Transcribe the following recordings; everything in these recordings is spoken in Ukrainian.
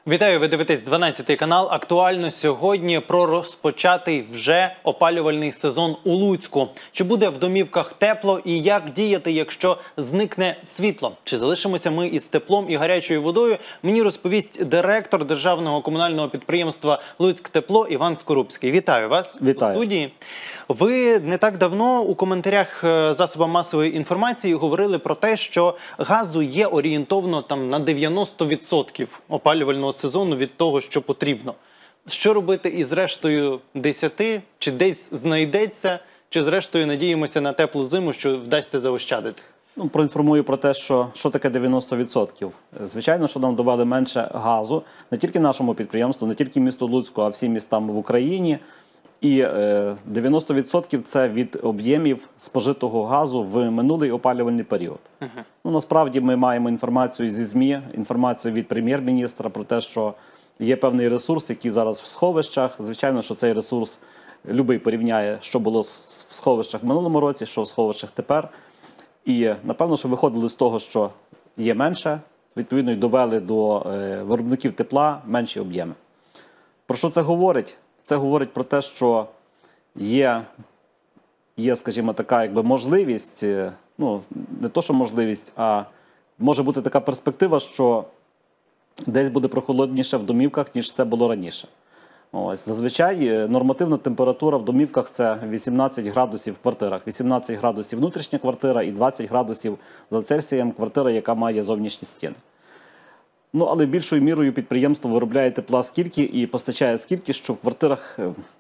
Вітаю, ви дивитесь 12 канал. Актуально сьогодні про розпочатий вже опалювальний сезон у Луцьку. Чи буде в домівках тепло і як діяти, якщо зникне світло? Чи залишимося ми із теплом і гарячою водою? Мені розповість директор державного комунального підприємства «Луцьктепло» Іван Скорубський. Вітаю вас. Вітаю. У студії. Ви не так давно у коментарях засобам масової інформації говорили про те, що газу є орієнтовно на 90% опалювального сезону від того, що потрібно. Що робити із рештою 10? Чи десь знайдеться, чи зрештою надіємося на теплу зиму, що вдасться заощадити? Проінформую про те, що таке 90%. Звичайно, що нам довели менше газу, не тільки нашому підприємству, не тільки місту Луцьку, а всім містам в Україні. І 90% – це від об'ємів спожитого газу в минулий опалювальний період. Насправді ми маємо інформацію зі ЗМІ, інформацію від прем'єр-міністра про те, що є певний ресурс, який зараз в сховищах. Звичайно, що цей ресурс любий порівняє, що було в сховищах в минулому році, що в сховищах тепер. І напевно, що виходили з того, що є менше, відповідно й довели до виробників тепла менші об'єми. Про що це говорить? Це говорить про те, що є, скажімо, така можливість, не то, що можливість, а може бути така перспектива, що десь буде прохолодніше в домівках, ніж це було раніше. Зазвичай нормативна температура в домівках – це 18 градусів в квартирах. 18 градусів внутрішня квартира і 20 градусів за Цельсієм квартира, яка має зовнішні стіни. Але більшою мірою підприємство виробляє тепла скільки і постачає скільки, що в квартирах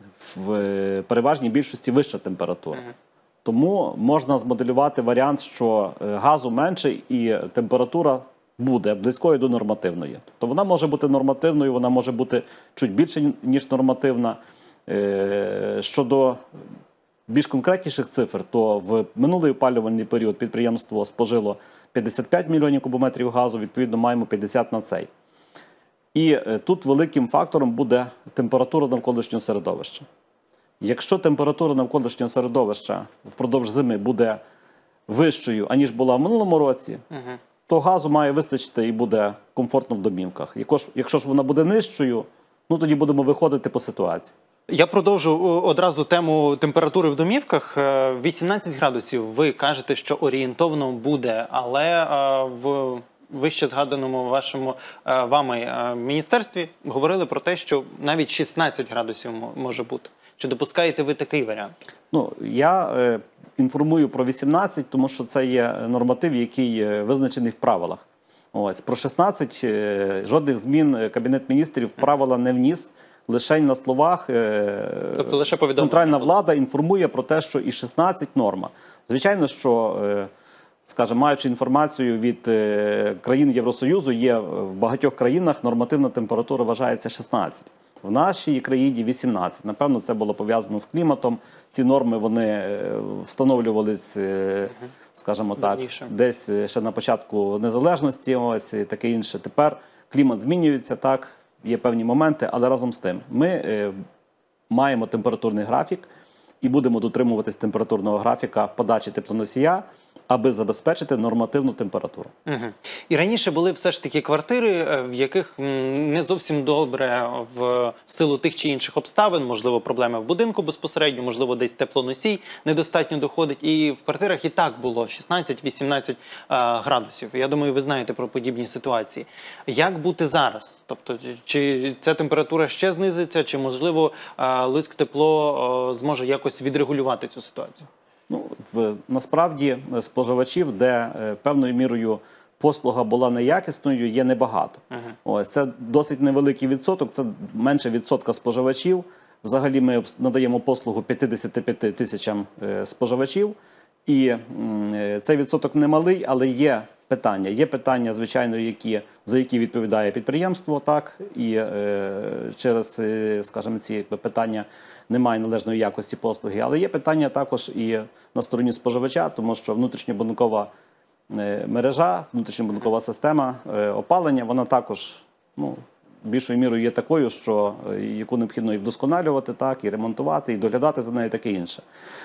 в переважній більшості вища температура. Тому можна змоделювати варіант, що газу менше і температура буде близькою до нормативної. Тобто вона може бути нормативною, вона може бути чуть більше, ніж нормативна. Щодо більш конкретніших цифр, то в минулий опалювальний період підприємство спожило 55 мільйонів кубометрів газу, відповідно маємо 50 на цей. І тут великим фактором буде температура навколишнього середовища. Якщо температура навколишнього середовища впродовж зими буде вищою, аніж була в минулому році, то газу має вистачити і буде комфортно в домівках. Якщо ж вона буде нижчою, тоді будемо виходити по ситуації. Я продовжу одразу тему температури в домівках. 18 градусів ви кажете, що орієнтовно буде, але в вище згаданому вами міністерстві говорили про те, що навіть 16 градусів може бути. Чи допускаєте ви такий варіант? Я інформую про 18, тому що це є норматив, який визначений в правилах. Про 16 жодних змін Кабінет міністрів в правила не вніс. Лише на словах тобто лише центральна влада інформує про те, що і 16 – норма. Звичайно, що, скажімо, маючи інформацію від країн Євросоюзу, є в багатьох країнах нормативна температура вважається 16. В нашій країні 18. Напевно, це було пов'язано з кліматом. Ці норми, вони встановлювались, скажімо так, десь ще на початку незалежності, таке інше. Тепер клімат змінюється, так. Є певні моменти, але разом з тим ми маємо температурний графік і будемо дотримуватись температурного графіка подачі теплоносія, аби забезпечити нормативну температуру. І раніше були все ж таки квартири, в яких не зовсім добре в силу тих чи інших обставин, можливо, проблеми в будинку безпосередньо, можливо, десь теплоносій недостатньо доходить. І в квартирах і так було 16-18 градусів. Я думаю, ви знаєте про подібні ситуації. Як бути зараз? Тобто, чи ця температура ще знизиться, чи, можливо, Луцьктепло зможе якось відрегулювати цю ситуацію? Насправді споживачів, де певною мірою послуга була неякісною, є небагато. Це досить невеликий відсоток, це менше відсотка споживачів. Взагалі ми надаємо послугу 55 тисячам споживачів. І цей відсоток немалий, але є питання. Є питання, звичайно, за які відповідає підприємство, так, і через, скажімо, ці питання немає належної якості послуги. Але є питання також і на стороні споживача, тому що внутрішньобудинкова мережа, внутрішньобудинкова система опалення, вона також більшою мірою є такою, що яку необхідно і вдосконалювати, так, і ремонтувати, і доглядати за нею, таке інше.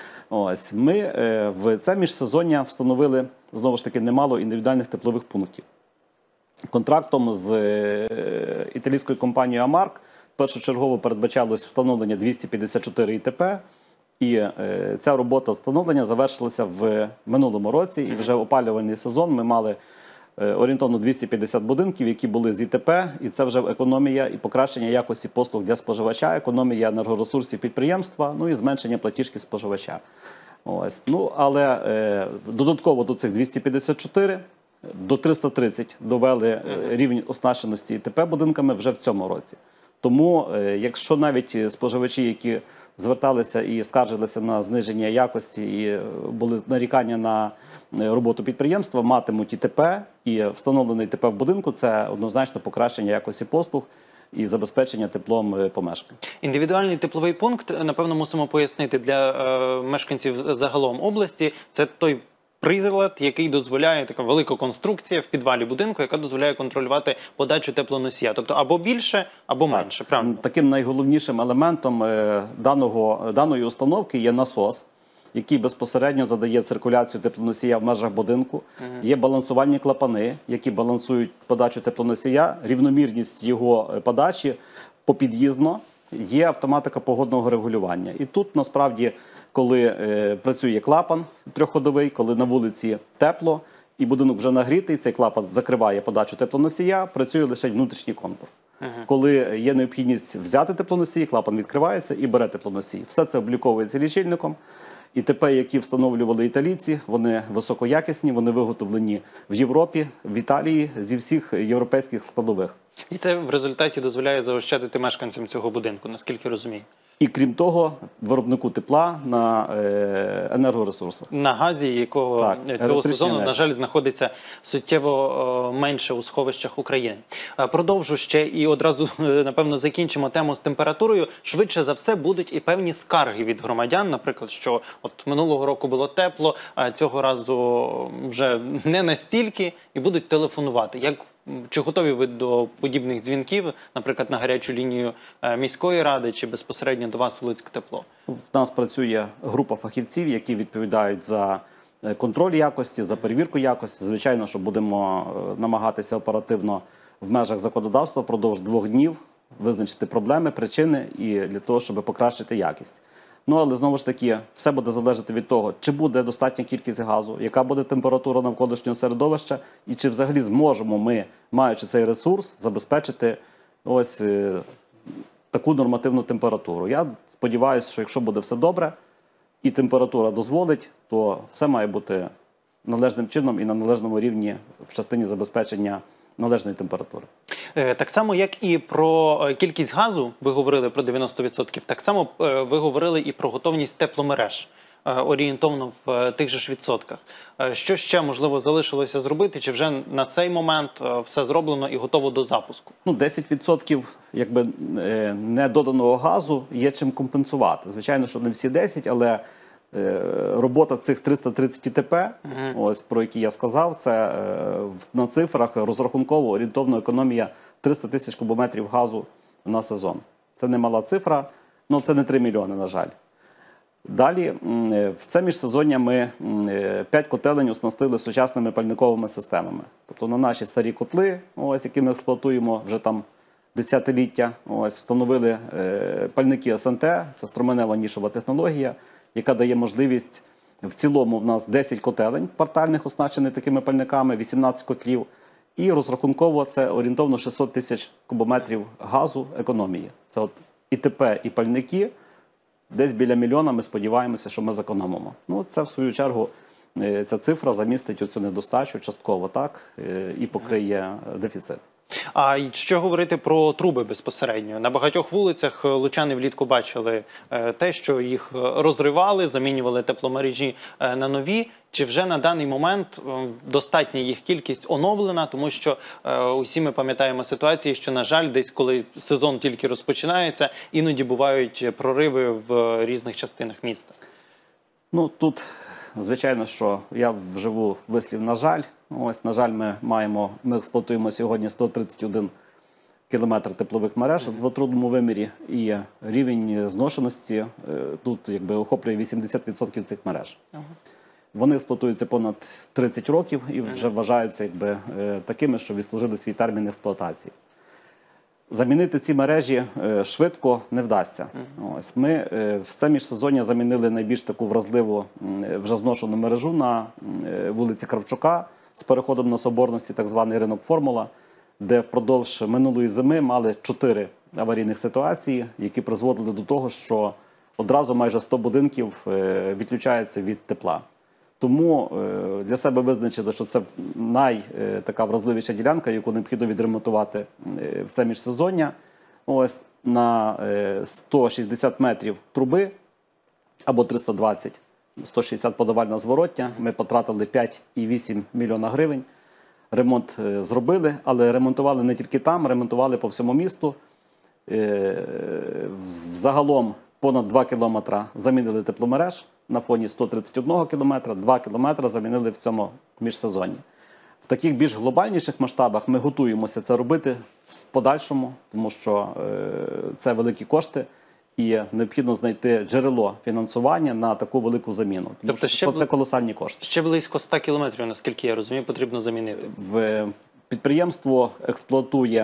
Ми в це міжсезоння встановили, знову ж таки, немало індивідуальних теплових пунктів. Контрактом з італійською компанією Амарк першочергово передбачалось встановлення 254 ІТП, і ця робота встановлення завершилася в минулому році, і вже опалювальний сезон ми мали орієнтовно 250 будинків, які були з ІТП, і це вже економія і покращення якості послуг для споживача, економія енергоресурсів підприємства, ну і зменшення платіжки споживача. Ось. Ну, але додатково до цих 254 до 330 довели рівень оснащеності ІТП будинками вже в цьому році. Тому, якщо навіть споживачі, які зверталися і скаржилися на зниження якості і були нарікання на роботу підприємства, матимуть ІТП, і встановлений ІТП в будинку – це однозначно покращення якості послуг і забезпечення теплом помешкань. Індивідуальний тепловий пункт, напевно, мусимо пояснити для мешканців загалом області. Це той прилад, який дозволяє, така велика конструкція в підвалі будинку, яка дозволяє контролювати подачу теплоносія. Тобто або більше, або менше. Правильно? Таким найголовнішим елементом даної установки є насос, який безпосередньо задає циркуляцію теплоносія в межах будинку. Є балансувальні клапани, які балансують подачу теплоносія, рівномірність його подачі попід'їздно. Є автоматика погодного регулювання. І тут, насправді, коли працює клапан трьохходовий, коли на вулиці тепло і будинок вже нагрітий, цей клапан закриває подачу теплоносія, працює лише внутрішній контур. Коли є необхідність взяти теплоносій, клапан відкривається і бере теплоносій. Все це обліковується лічильником. ІТП, які встановлювали італійці, вони високоякісні, вони виготовлені в Європі, в Італії, зі всіх європейських складових. І це в результаті дозволяє заощадити мешканцям цього будинку, наскільки розумію. І крім того, виробнику тепла на енергоресурсах. На газі, якого цього сезону, енергія. на жаль, знаходиться суттєво менше у сховищах України. Продовжу ще і одразу, напевно, закінчимо тему з температурою. Швидше за все будуть і певні скарги від громадян, наприклад, що от минулого року було тепло, а цього разу вже не настільки, і будуть телефонувати. Чи готові ви до подібних дзвінків, наприклад, на гарячу лінію міської ради чи безпосередньо до вас в Луцьктепло? В нас працює група фахівців, які відповідають за контроль якості, за перевірку якості. Звичайно, що будемо намагатися оперативно в межах законодавства впродовж 2 днів визначити проблеми, причини і для того, щоб покращити якість. Ну, але знову ж таки, все буде залежати від того, чи буде достатня кількість газу, яка буде температура навколишнього середовища, і чи взагалі зможемо ми, маючи цей ресурс, забезпечити ось таку нормативну температуру. Я сподіваюся, що якщо буде все добре і температура дозволить, то все має бути належним чином і на належному рівні в частині забезпечення належної температури. Так само, як і про кількість газу, ви говорили про 90%, так само ви говорили і про готовність тепломереж, орієнтовно в тих же ж відсотках. Що ще, можливо, залишилося зробити, чи вже на цей момент все зроблено і готово до запуску? 10% якби недоданого газу є чим компенсувати. Звичайно, що не всі 10, але робота цих 330 ІТП, ось про які я сказав, це на цифрах розрахунково орієнтовно економія 300 тисяч кубометрів газу на сезон. Це немала цифра, але це не 3 мільйони, на жаль. Далі, в це міжсезоння ми 5 котелень оснастили сучасними пальниковими системами. Тобто на наші старі котли, ось, які ми експлуатуємо вже там десятиліття, ось, встановили пальники СНТ, це струменева нішова технологія, яка дає можливість, в цілому в нас 10 котелень квартальних оснащених такими пальниками, 18 котлів, і розрахунково це орієнтовно 600 тисяч кубометрів газу економії. Це от ІТП і пальники, десь біля мільйона ми сподіваємося, що ми зекономимо. Ну, це в свою чергу, ця цифра замістить оцю недостачу частково, так, і покриє дефіцит. А що говорити про труби безпосередньо? На багатьох вулицях лучани влітку бачили те, що їх розривали, замінювали тепломережі на нові. Чи вже на даний момент достатня їх кількість оновлена? Тому що усі ми пам'ятаємо ситуації, що, на жаль, десь коли сезон тільки розпочинається, іноді бувають прориви в різних частинах міста. Ну, тут, звичайно, що я вживу вислів «на жаль». Ось, на жаль, ми експлуатуємо сьогодні 131 кілометр теплових мереж в двотрудному вимірі, і рівень зношеності тут якби охоплює 80% цих мереж. Вони експлуатуються понад 30 років і вже вважаються якби такими, що відслужили свій термін експлуатації. Замінити ці мережі швидко не вдасться. Ось ми в це міжсезоння замінили найбільш таку вразливу вже зношену мережу на вулиці Кравчука з переходом на Соборності, так званий ринок Формула, де впродовж минулої зими мали 4 аварійних ситуації, які призводили до того, що одразу майже 100 будинків відключаються від тепла. Тому для себе визначили, що це така вразливіша ділянка, яку необхідно відремонтувати в це міжсезоння. Ось на 160 метрів труби або 320, 160 подавальна зворотня. Ми потратили 5,8 мільйона гривень. Ремонт зробили, але ремонтували не тільки там, ремонтували по всьому місту. Загалом понад 2 кілометри замінили тепломереж на фоні 131 кілометра, 2 кілометри замінили в цьому міжсезонні. В таких більш глобальніших масштабах ми готуємося це робити в подальшому, тому що це великі кошти і необхідно знайти джерело фінансування на таку велику заміну. Тобто це колосальні кошти. Ще близько 100 кілометрів, наскільки я розумію, потрібно замінити. Підприємство експлуатує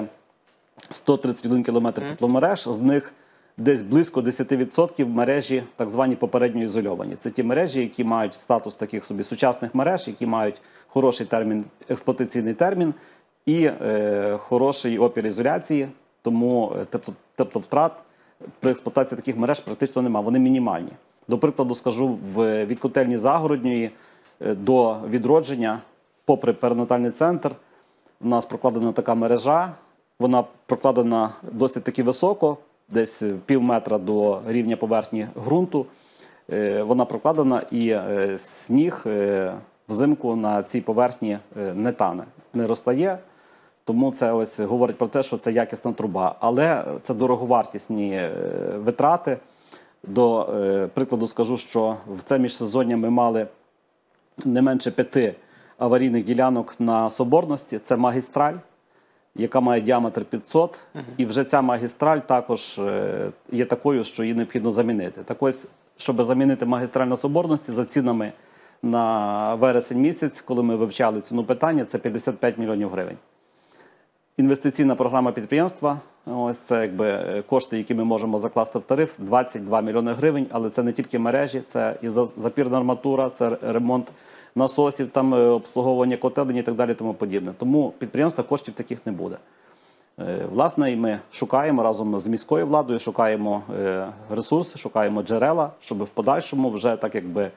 131 кілометр тепломереж, з них десь близько 10% мережі так звані попередньо ізольовані. Це ті мережі, які мають статус таких собі сучасних мереж, які мають хороший термін, експлуатаційний термін і хороший опір ізоляції, тому тепловтрат при експлуатації таких мереж практично немає, вони мінімальні. До прикладу скажу, від котельні Загородньої до Відродження, попри перинатальний центр, у нас прокладена така мережа, вона прокладена досить таки високо, десь пів метра до рівня поверхні ґрунту. Вона прокладена і сніг взимку на цій поверхні не тане, не розтає. Тому це ось говорить про те, що це якісна труба. Але це дороговартісні витрати. До прикладу скажу, що в це міжсезоння ми мали не менше 5 аварійних ділянок на Соборності. Це магістраль, яка має діаметр 500. І вже ця магістраль також є такою, що її необхідно замінити. Так ось, щоб замінити магістраль на Соборності, за цінами на вересень місяць, коли ми вивчали ціну питання, це 55 мільйонів гривень. Інвестиційна програма підприємства, ось це якби кошти, які ми можемо закласти в тариф, 22 мільйони гривень, але це не тільки мережі, це і запірна арматура, це ремонт насосів, там обслуговування котелень і так далі, тому подібне. Тому підприємства коштів таких не буде. Власне, і ми шукаємо разом з міською владою, шукаємо ресурси, шукаємо джерела, щоб в подальшому вже так якби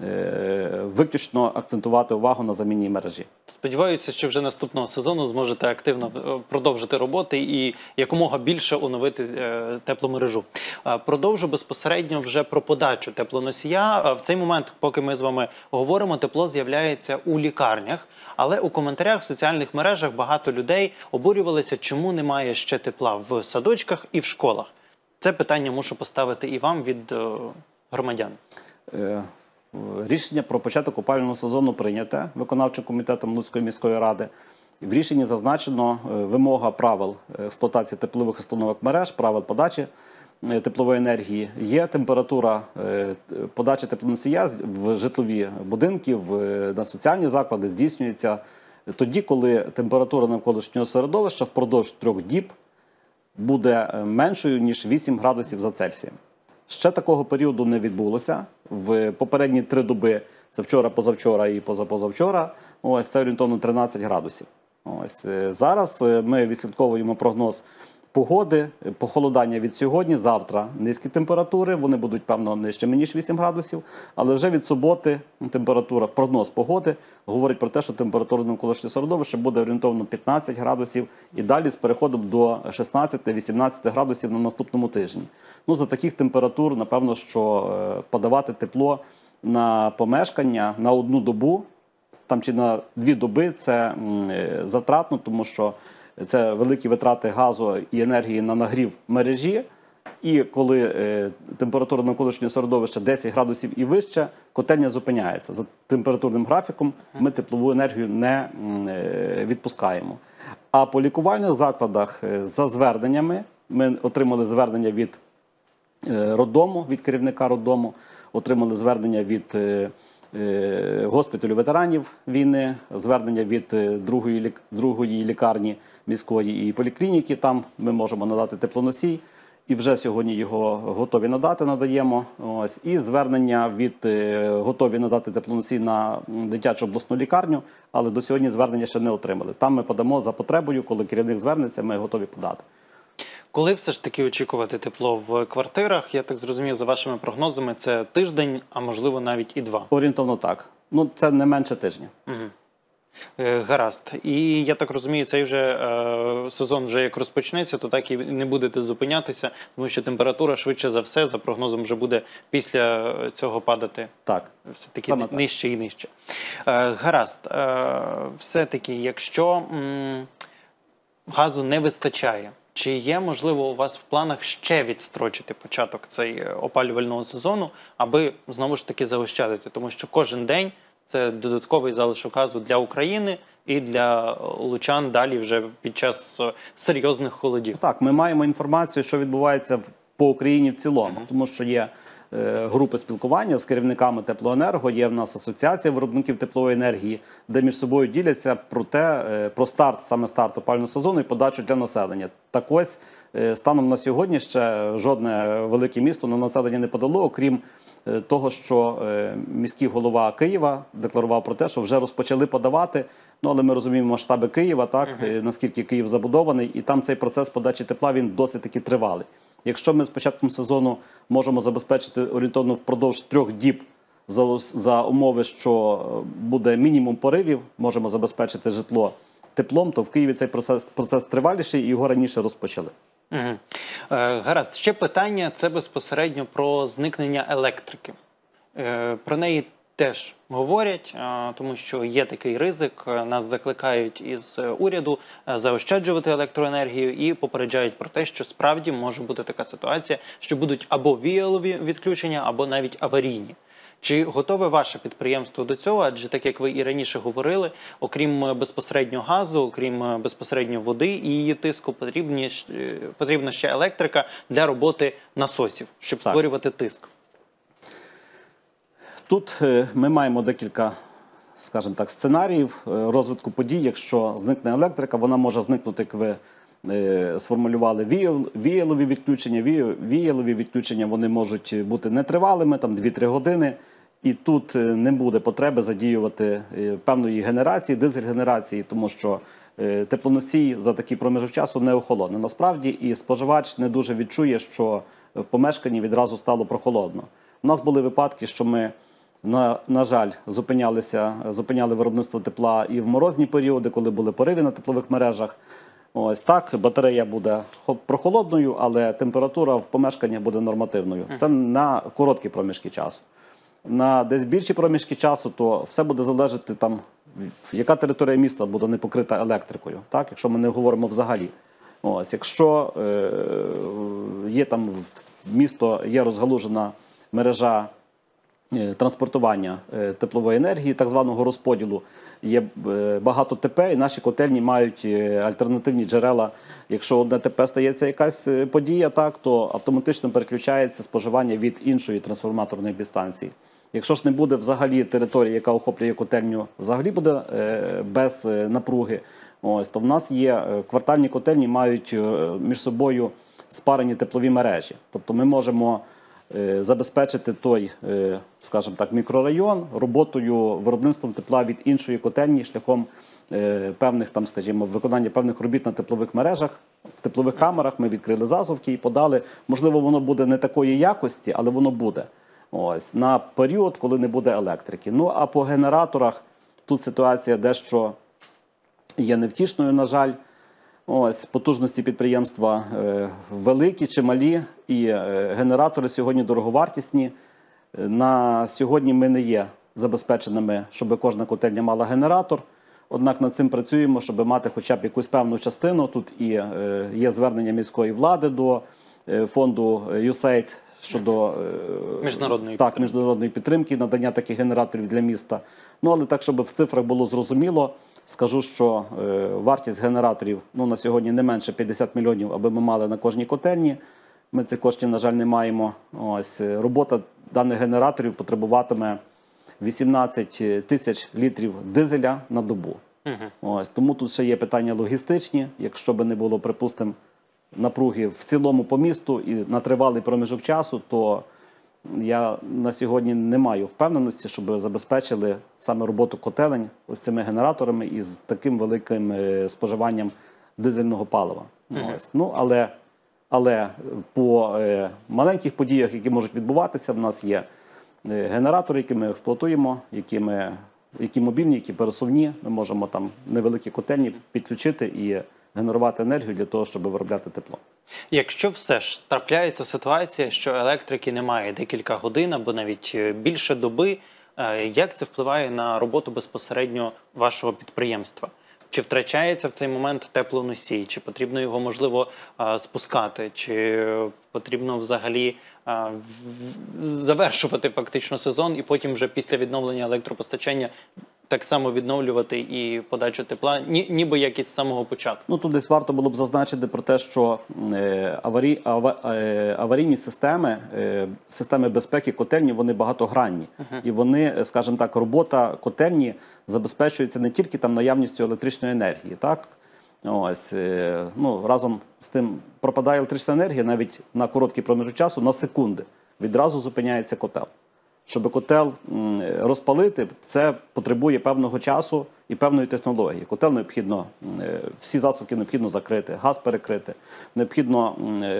виключно акцентувати увагу на заміні мережі. Сподіваюся, що вже наступного сезону зможете активно продовжити роботи і якомога більше оновити тепломережу. Продовжу безпосередньо вже про подачу теплоносія. В цей момент, поки ми з вами говоримо, тепло з'являється у лікарнях, але у коментарях в соціальних мережах багато людей обурювалися, чому немає ще тепла в садочках і в школах. Це питання мушу поставити і вам від громадян. Рішення про початок опалювального сезону прийняте виконавчим комітетом Луцької міської ради. В рішенні зазначено вимога правил експлуатації теплових установок мереж, правил подачі теплової енергії. Є температура подачі теплоносія в житлові будинки, на соціальні заклади здійснюється тоді, коли температура навколишнього середовища впродовж 3 діб буде меншою, ніж 8 градусів за Цельсієм. Ще такого періоду не відбулося. В попередні 3 доби, це вчора, позавчора і позапозавчора, ось це орієнтовно 13 градусів. Ось зараз ми відслідковуємо прогноз погоди, похолодання від сьогодні, завтра низькі температури, вони будуть, певно, нижчими, ніж 8 градусів, але вже від суботи температура, прогноз погоди говорить про те, що температура навколишнього середовища буде орієнтовно 15 градусів і далі з переходом до 16-18 градусів на наступному тижні. Ну, за таких температур, напевно, що подавати тепло на помешкання на 1 добу, там чи на 2 доби, це затратно, тому що це великі витрати газу і енергії на нагрів мережі. І коли температура навколишнього середовища 10 градусів і вище, котельня зупиняється. За температурним графіком ми теплову енергію не відпускаємо. А по лікувальних закладах за зверненнями, ми отримали звернення від роддому, від керівника роддому, отримали звернення від госпіталю ветеранів війни, звернення від другої лікарні міської і поліклініки. Там ми можемо надати теплоносій. І вже сьогодні його готові надати, надаємо. Ось. І звернення готові надати теплоносій на дитячу обласну лікарню, але до сьогодні звернення ще не отримали. Там ми подамо за потребою, коли керівник звернеться, ми готові подати. Коли все ж таки очікувати тепло в квартирах? Я так зрозумів, за вашими прогнозами, це тиждень, а можливо навіть і 2. Орієнтовно так. Ну, це не менше тижня. Угу. Гаразд. І я так розумію, цей вже сезон вже як розпочнеться, то так і не будете зупинятися, тому що температура швидше за все, за прогнозом, вже буде після цього падати. Так. Все-таки нижче і нижче. Гаразд. Все-таки, якщо газу не вистачає, чи є, можливо, у вас в планах ще відстрочити початок цей опалювального сезону, аби, знову ж таки, заощадити? Тому що кожен день це додатковий залишок газу для України і для лучан далі вже під час серйозних холодів. Так, ми маємо інформацію, що відбувається по Україні в цілому, тому що є групи спілкування з керівниками теплоенерго, є в нас асоціація виробників теплової енергії, де між собою діляться про старт, саме старт опалювального сезону і подачу для населення. Так ось, станом на сьогодні ще жодне велике місто на населення не подало, окрім того, що міський голова Києва декларував про те, що вже розпочали подавати. Ну, але ми розуміємо масштаби Києва, так, наскільки Київ забудований, і там цей процес подачі тепла, він досить таки тривалий. Якщо ми з початком сезону можемо забезпечити орієнтовно впродовж 3 діб за умови, що буде мінімум поривів, можемо забезпечити житло теплом, то в Києві цей процес триваліший і його раніше розпочали. Угу. Гаразд. Ще питання – це безпосередньо про зникнення електрики. Про неї теж говорять, тому що є такий ризик. Нас закликають із уряду заощаджувати електроенергію і попереджають про те, що справді може бути така ситуація, що будуть або віялові відключення, або навіть аварійні. Чи готове ваше підприємство до цього? Адже, так як ви і раніше говорили, окрім безпосередньо газу, окрім безпосередньо води і її тиску, потрібна ще електрика для роботи насосів, щоб створювати тиск. Тут ми маємо декілька, скажімо так, сценаріїв розвитку подій. Якщо зникне електрика, вона може зникнути, як ви сформулювали, віялові відключення. Віялові відключення, вони можуть бути нетривалими, там 2-3 години. І тут не буде потреби задіювати певної генерації, дизель-генерації, тому що теплоносій за такий проміжок часу не охолоне. Насправді і споживач не дуже відчує, що в помешканні відразу стало прохолодно. У нас були випадки, що ми, на жаль, зупиняли виробництво тепла і в морозні періоди, коли були пориви на теплових мережах. Ось так, батарея буде прохолодною, але температура в помешканні буде нормативною. Це на короткі проміжки часу. На десь більші проміжки часу, то все буде залежати, там, яка територія міста буде не покрита електрикою, так? Якщо ми не говоримо взагалі. Ось, якщо є там в місто є розгалужена мережа транспортування теплової енергії, так званого розподілу, є багато ТП, і наші котельні мають альтернативні джерела. Якщо одне ТП стається якась подія, так, то автоматично переключається споживання від іншої трансформаторної підстанції. Якщо ж не буде взагалі території, яка охоплює котельню, взагалі буде без напруги, ось, то в нас є квартальні котельні, мають між собою спарені теплові мережі. Тобто ми можемо забезпечити той, скажімо так, мікрорайон роботою, виробництвом тепла від іншої котельні шляхом певних, там, скажімо, виконання певних робіт на теплових мережах, в теплових камерах. Ми відкрили зазовки і подали. Можливо, воно буде не такої якості, але воно буде. Ось, на період, коли не буде електрики. Ну, а по генераторах тут ситуація дещо є невтішною, на жаль. Ось, потужності підприємства великі чи малі, і генератори сьогодні дороговартісні. На сьогодні ми не є забезпеченими, щоб кожна котельня мала генератор. Однак над цим працюємо, щоб мати хоча б якусь певну частину. Тут і є звернення міської влади до фонду USAID щодо міжнародної підтримки, надання таких генераторів для міста. Ну, але так, щоб в цифрах було зрозуміло, скажу, що вартість генераторів на сьогодні не менше 50 мільйонів, аби ми мали на кожній котельні. Ми цих коштів, на жаль, не маємо. Ось, робота даних генераторів потребуватиме 18 тисяч літрів дизеля на добу. Ось, тому тут ще є питання логістичні. Якщо б не було, припустимо, напруги в цілому по місту і на тривалий проміжок часу, то я на сьогодні не маю впевненості, щоб забезпечили саме роботу котелень ось цими генераторами із таким великим споживанням дизельного палива. Ось. Ну, але по маленьких подіях, які можуть відбуватися, в нас є генератори, які ми експлуатуємо, які мобільні, які пересувні. Ми можемо там невеликі котельні підключити і генерувати енергію для того, щоб виробляти тепло. Якщо все ж трапляється ситуація, що електрики немає декілька годин або навіть більше доби, як це впливає на роботу безпосередньо вашого підприємства? Чи втрачається в цей момент теплоносій? Чи потрібно його, можливо, спускати? Чи потрібно взагалі завершувати фактично сезон і потім вже після відновлення електропостачання так само відновлювати і подачу тепла, ніби як із самого початку? Ну, тут десь варто було б зазначити про те, що аварійні системи безпеки котельні, вони багатогранні. І вони, скажімо так, робота котельні забезпечується не тільки там наявністю електричної енергії, так? Ось, ну, разом з тим пропадає електрична енергія навіть на короткий проміжок часу, на секунди. Відразу зупиняється котел. Щоб котел розпалити, це потребує певного часу і певної технології. Котел необхідно, всі засувки необхідно закрити, газ перекрити, необхідно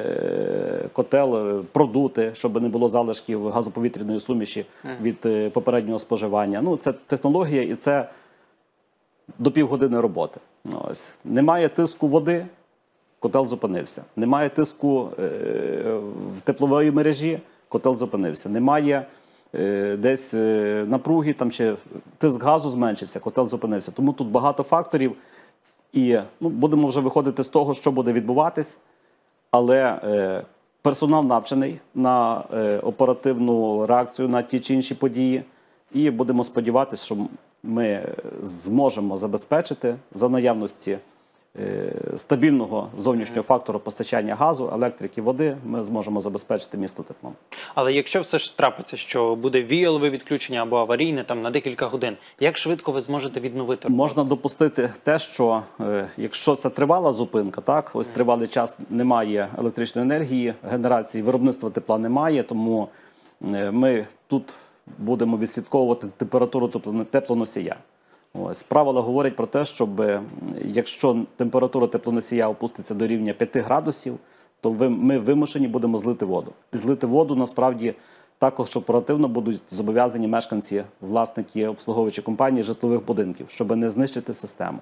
котел продути, щоб не було залишків газоповітряної суміші від попереднього споживання. Ну, це технологія і це до півгодини роботи. Ось. Немає тиску води, котел зупинився. Немає тиску в тепловій мережі, котел зупинився. Немає десь напруги, там ще тиск газу зменшився, котел зупинився. Тому тут багато факторів і будемо вже виходити з того, що буде відбуватись, але персонал навчений на оперативну реакцію на ті чи інші події і будемо сподіватися, що ми зможемо забезпечити за наявності стабільного зовнішнього фактору постачання газу, електрики, води, ми зможемо забезпечити місто теплом. Але якщо все ж трапиться, що буде віялове відключення або аварійне там на декілька годин, як швидко ви зможете відновити роботу? Можна допустити те, що якщо це тривала зупинка, так, ось тривалий час немає електричної енергії, генерації, виробництва тепла немає, тому ми тут будемо відслідковувати температуру теплоносія. Ось, правила говорять про те, щоб якщо температура теплоносія опуститься до рівня 5 градусів, то ми вимушені будемо злити воду. І злити воду насправді також оперативно будуть зобов'язані мешканці, власники, обслуговуючі компанії житлових будинків, щоб не знищити систему.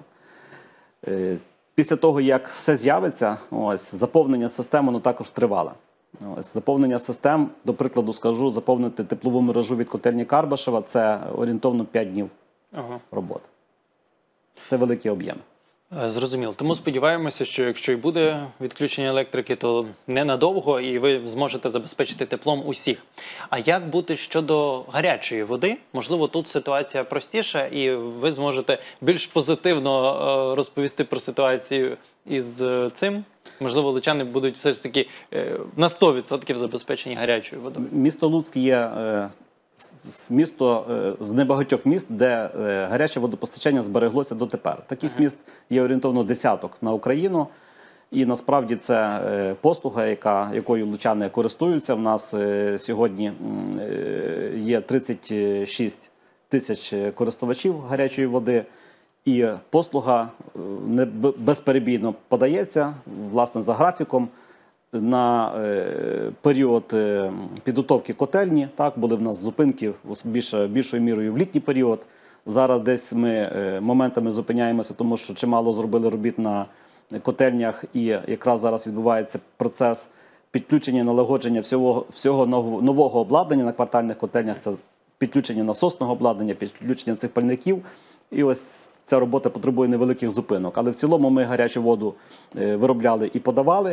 Після того, як все з'явиться, ось, заповнення системи також тривале. Ось, заповнення систем, до прикладу скажу, заповнити теплову мережу від котельні Карбашева – це орієнтовно 5 днів роботи. Це великий об'єм. Зрозуміло. Тому сподіваємося, що якщо і буде відключення електрики, то ненадовго і ви зможете забезпечити теплом усіх. А як бути щодо гарячої води? Можливо, тут ситуація простіша і ви зможете більш позитивно розповісти про ситуацію із цим? Можливо, лучани будуть все ж таки на 100% забезпечені гарячою водою. Місто Луцьк є місто з небагатьох міст, де гаряче водопостачання збереглося дотепер. Таких міст є орієнтовно десяток на Україну. І насправді це послуга, якою лучани користуються. У нас сьогодні є 36 тисяч користувачів гарячої води. І послуга безперебійно подається, власне, за графіком. На період підготовки котельні, так, були в нас зупинки більшою мірою в літній період. Зараз десь ми моментами зупиняємося, тому що чимало зробили робіт на котельнях, і якраз зараз відбувається процес підключення, налагодження всього нового обладнання на квартальних котельнях. Це підключення насосного обладнання, підключення цих пальників. І ось ця робота потребує невеликих зупинок. Але в цілому ми гарячу воду виробляли і подавали.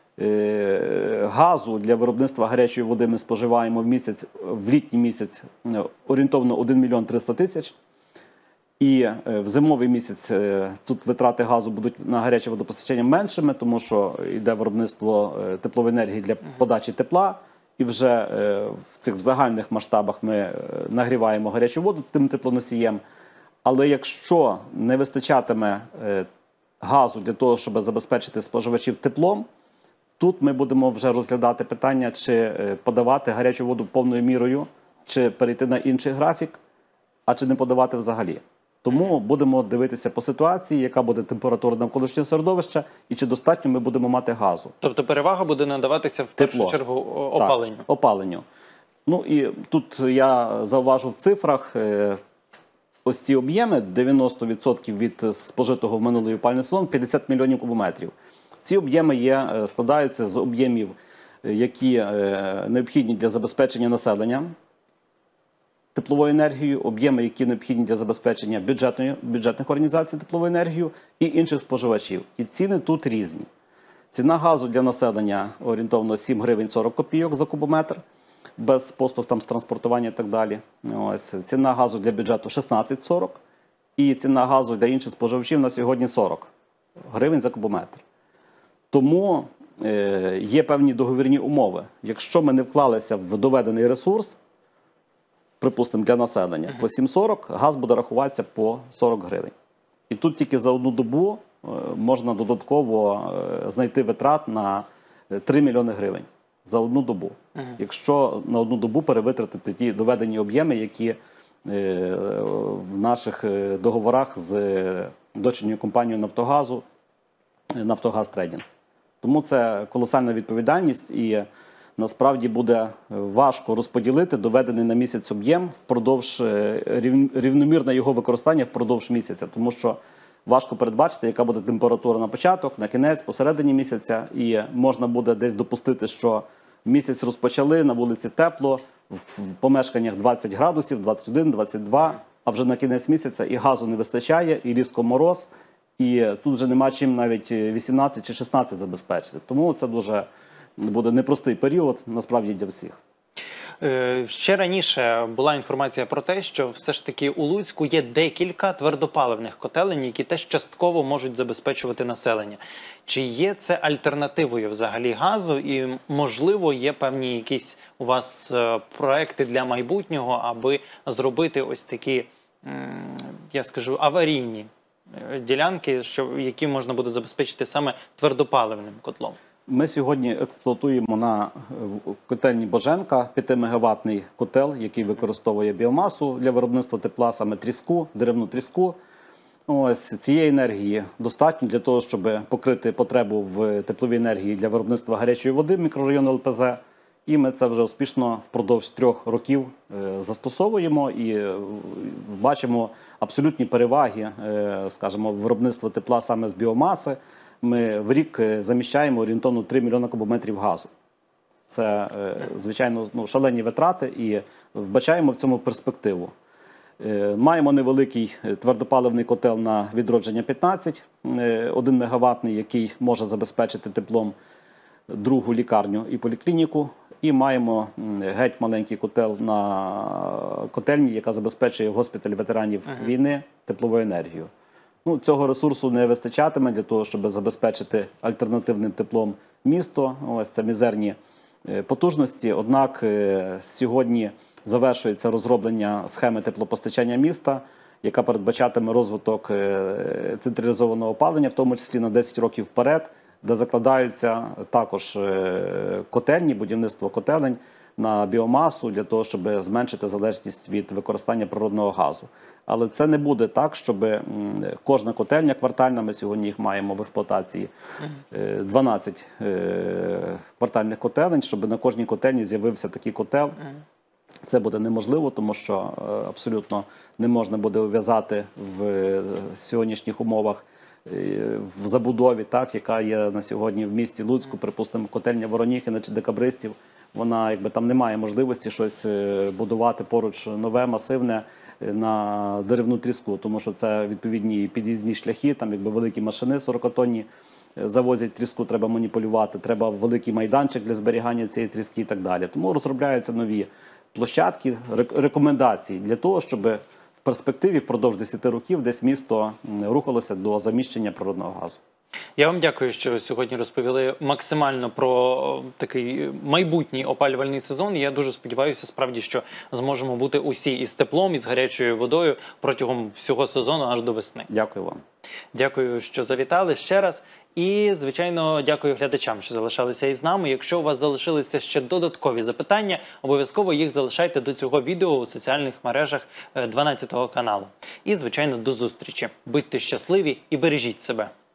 Газу для виробництва гарячої води ми споживаємо в літній місяць орієнтовно 1 мільйон 300 тисяч. І в зимовий місяць тут витрати газу будуть на гаряче водопостачання меншими, тому що йде виробництво теплової енергії для подачі тепла. і вже в цих загальних масштабах ми нагріваємо гарячу воду тим теплоносієм. Але якщо не вистачатиме газу для того, щоб забезпечити споживачів теплом, тут ми будемо вже розглядати питання, чи подавати гарячу воду повною мірою, чи перейти на інший графік, а чи не подавати взагалі. Тому будемо дивитися по ситуації, яка буде температура навколишнього середовища, і чи достатньо ми будемо мати газу. Тобто перевага буде надаватися в першу чергу опаленню. Так, опаленню. Ну і тут я зауважу в цифрах, ось ці об'єми, 90% від спожитого в минулий опалювальний сезон, 50 мільйонів кубометрів. Ці об'єми складаються з об'ємів, які необхідні для забезпечення населення тепловою енергією, об'єми, які необхідні для забезпечення бюджетних організацій тепловою енергією і інших споживачів. І ціни тут різні. Ціна газу для населення орієнтовно 7 гривень 40 копійок за кубометр, без послуг там з транспортування і так далі. Ось. Ціна газу для бюджету 16,40 і ціна газу для інших споживачів на сьогодні 40 гривень за кубометр. Тому є певні договірні умови. Якщо ми не вклалися в доведений ресурс, припустимо, для населення, по 7,40 газ буде рахуватися по 40 гривень. І тут тільки за одну добу можна додатково знайти витрат на 3 мільйони гривень за одну добу. Якщо на одну добу перевитратити ті доведені об'єми, які в наших договорах з дочірньою компанією Нафтогазу, Нафтогаз Трейдинг. Тому це колосальна відповідальність і насправді буде важко розподілити доведений на місяць об'єм впродовж рівномірне його використання впродовж місяця, тому що важко передбачити, яка буде температура на початок, на кінець, посередині місяця, і можна буде десь допустити, що місяць розпочали, на вулиці тепло, в помешканнях 20 градусів, 21, 22, а вже на кінець місяця і газу не вистачає, і різко мороз, і тут вже нема чим навіть 18 чи 16 забезпечити. Тому це дуже буде непростий період, насправді, для всіх. Ще раніше була інформація про те, що все ж таки у Луцьку є декілька твердопаливних котелень, які теж частково можуть забезпечувати населення. Чи є це альтернативою взагалі газу і, можливо, є певні якісь у вас проекти для майбутнього, аби зробити ось такі, я скажу, аварійні ділянки, які можна буде забезпечити саме твердопаливним котлом? Ми сьогодні експлуатуємо на котельні Боженка 5-мегаваттний котел, який використовує біомасу для виробництва тепла, саме тріску, деревну тріску. Ось цієї енергії достатньо для того, щоб покрити потребу в тепловій енергії для виробництва гарячої води мікрорайону ЛПЗ. І ми це вже успішно впродовж 3 років застосовуємо і бачимо абсолютні переваги, скажімо, виробництва тепла саме з біомаси. Ми в рік заміщаємо орієнтовно 3 мільйони кубометрів газу. Це, звичайно, шалені витрати і вбачаємо в цьому перспективу. Маємо невеликий твердопаливний котел на відродження 15, 1 мегаваттний, який може забезпечити теплом другу лікарню і поліклініку. І маємо геть маленький котел на котельні, яка забезпечує госпіталь ветеранів війни тепловою енергією. Цього ресурсу не вистачатиме для того, щоб забезпечити альтернативним теплом місто. Ось це мізерні потужності. Однак сьогодні завершується розроблення схеми теплопостачання міста, яка передбачатиме розвиток централізованого опалення, в тому числі на 10 років вперед, де закладаються також котельні, будівництво котелень на біомасу для того, щоб зменшити залежність від використання природного газу. Але це не буде так, щоб кожна котельня квартальна, ми сьогодні їх маємо в експлуатації, 12 квартальних котелень, щоб на кожній котельні з'явився такий котел. Це буде неможливо, тому що абсолютно не можна буде ув'язати в сьогоднішніх умовах в забудові, так, яка є на сьогодні в місті Луцьку, припустимо, котельня Вороніхина чи Декабристів. Вона, там немає можливості щось будувати поруч нове, масивне на деревну тріску, тому що це відповідні під'їзні шляхи, там великі машини 40-тонні завозять тріску, треба маніпулювати, треба великий майданчик для зберігання цієї тріски і так далі. Тому розробляються нові площадки, рекомендації для того, щоб в перспективі впродовж 10 років десь місто рухалося до заміщення природного газу. Я вам дякую, що сьогодні розповіли максимально про такий майбутній опалювальний сезон. Я дуже сподіваюся, справді, що зможемо бути усі із теплом, і з гарячою водою протягом всього сезону аж до весни. Дякую вам. Дякую, що завітали ще раз. І, звичайно, дякую глядачам, що залишалися із нами. Якщо у вас залишилися ще додаткові запитання, обов'язково їх залишайте до цього відео у соціальних мережах 12 каналу. І, звичайно, до зустрічі. Будьте щасливі і бережіть себе.